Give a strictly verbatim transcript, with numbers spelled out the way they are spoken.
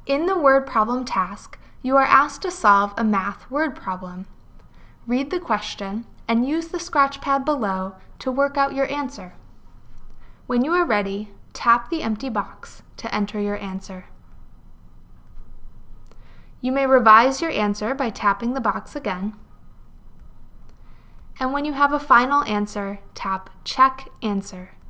In the word problem task, you are asked to solve a math word problem. Read the question and use the scratch pad below to work out your answer. When you are ready, tap the empty box to enter your answer. You may revise your answer by tapping the box again. And when you have a final answer, tap Check Answer.